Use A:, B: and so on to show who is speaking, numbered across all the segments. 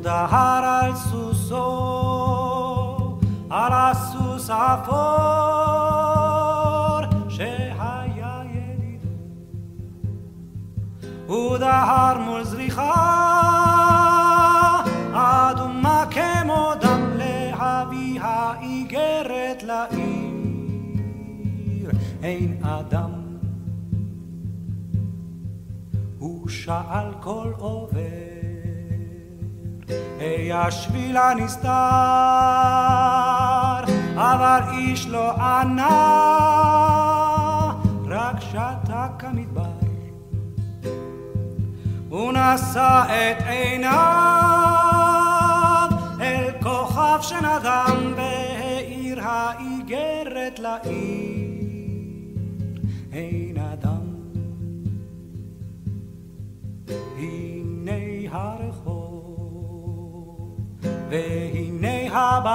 A: דהר על סוסו, על הסוס אפור שהיה ידידו. הוא דהר מול זריחה אדומה כמו דם, להביא האיגרת לעיר. אין אדם. הוא שאל כל עובר, היי השביל הנסתר, אבל איש לא ענה, רק שתק המדבר. הוא נשא את עיניו אל כוכב שנדם, והאיר האיגרת לעיר. אין אדם. הנה הרחוב והנה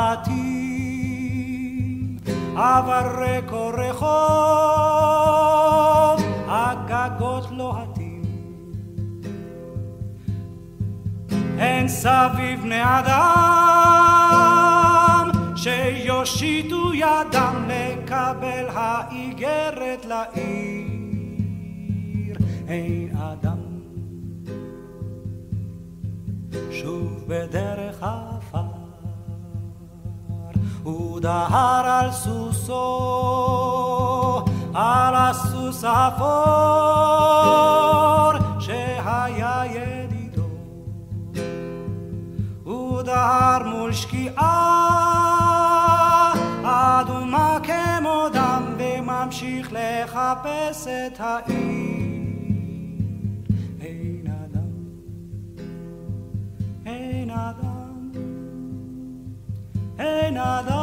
A: הבתים, אבל רקו רחוב, הגגות לוהטים. אין סביב בני אדם שיושיטו ידם לקבל האיגרת לעיר. אין אדם. שוב בדרך עפר הוא דהר על סוסו, על הסוס אפור שהיה ידידו. הוא דהר מול שקיעה אדומה כמו דם, וממשיך לחפש את העיר. אין אדם, אין אדם.